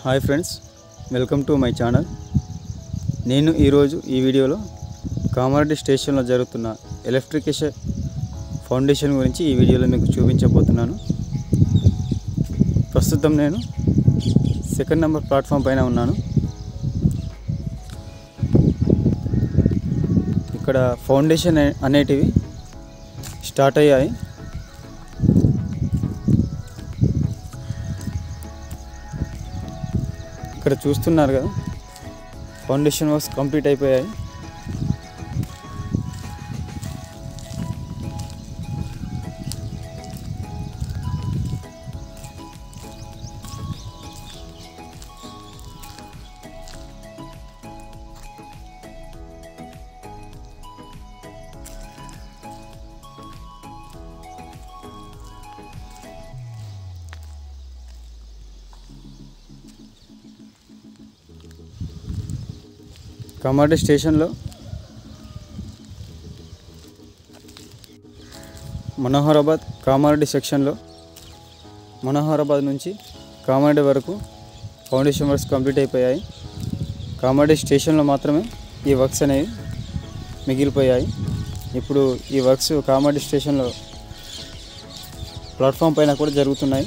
Hi friends, welcome to my channel. నేను ఈరోజు ఈ వీడియోలో కామారెడ్డి స్టేషన్లో జరుగుతున్న ఎలక్ట్రికేషన్ ఫౌండేషన్ గురించి ఈ వీడియోలో మీకు చూపించబోతున్నాను. ప్రస్తుతం నేను సెకండ్ నెంబర్ ప్లాట్ఫామ్ పైన ఉన్నాను. ఇక్కడ ఫౌండేషన్ అనేటివి స్టార్ట్ అయ్యాయి. ఇక్కడ చూస్తున్నారు కదా, ఫౌండేషన్ వర్క్స్ కంప్లీట్ అయిపోయాయి. కామారెడ్డి స్టేషన్లో మనోహరాబాద్ కామారెడ్డి సెక్షన్లో మనోహరాబాద్ నుంచి కామారెడ్డి వరకు ఫౌండేషన్ వర్క్స్ కంప్లీట్ అయిపోయాయి. కామారెడ్డి స్టేషన్లో మాత్రమే ఈ వర్క్స్ అనేవి మిగిలిపోయాయి. ఇప్పుడు ఈ వర్క్స్ కామారెడ్డి స్టేషన్లో ప్లాట్ఫామ్ పైన కూడా జరుగుతున్నాయి.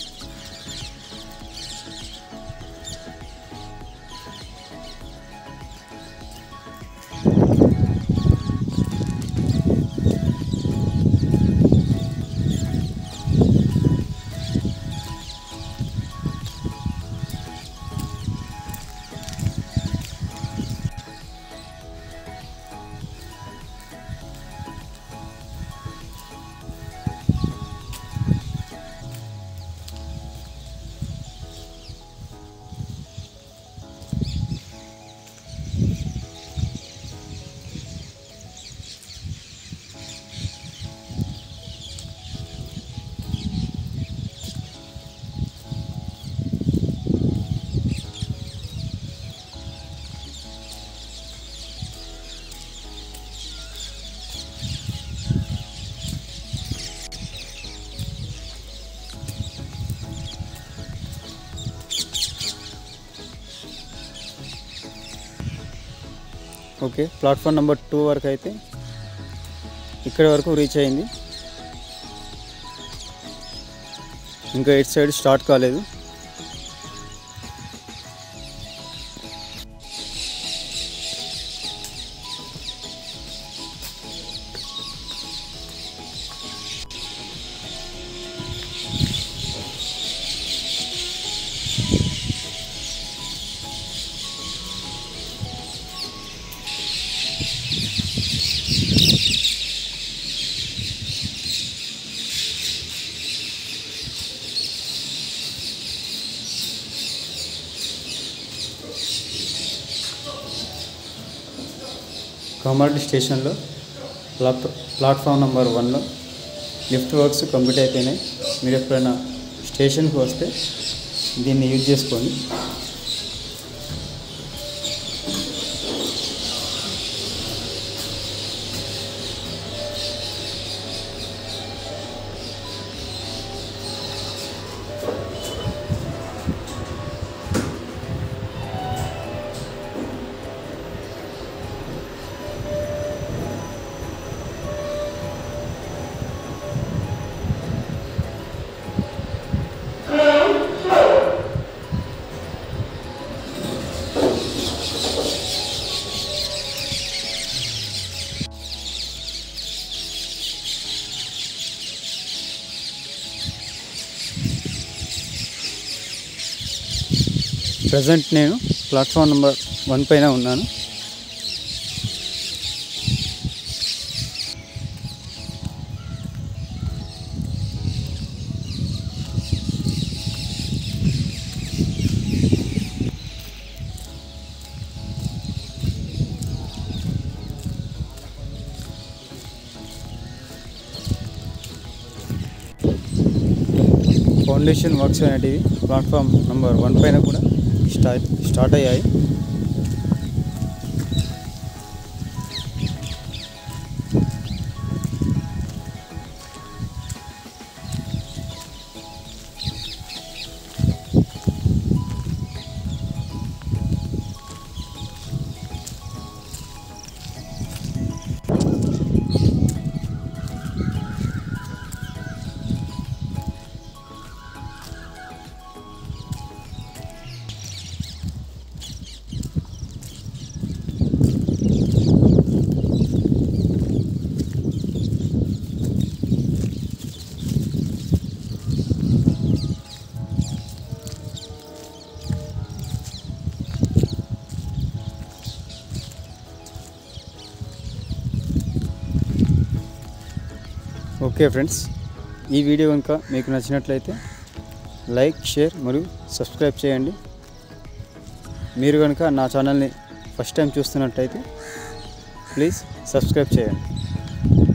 ఓకే, ప్లాట్ఫామ్ నెంబర్ 2 వరకు అయితే ఇక్కడ వరకు రీచ్ అయింది. ఇంకా ఇటు సైడ్ స్టార్ట్ కాలేదు. కామారెడ్డి స్టేషన్లో ప్లాట్ఫామ్ నెంబర్ 1లో లిఫ్ట్ వర్క్స్ కంప్లీట్ అయిపోయినాయి. మీరు ఎప్పుడైనా స్టేషన్కి వస్తే దీన్ని యూజ్ చేసుకోండి. ప్రజెంట్ నేను ప్లాట్ఫామ్ నెంబర్ 1 పైన ఉన్నాను. ఫౌండేషన్ వర్క్స్ అనేటివి ప్లాట్ఫామ్ నెంబర్ 1 పైన కూడా స్టార్ట్ అయ్యాయి. ఓకే ఫ్రెండ్స్, ఈ వీడియో కనుక మీకు నచ్చినట్లయితే లైక్, షేర్ మరియు సబ్స్క్రైబ్ చేయండి. మీరు కనుక నా ఛానల్ని ఫస్ట్ టైం చూస్తున్నట్లయితే ప్లీజ్ సబ్స్క్రైబ్ చేయండి.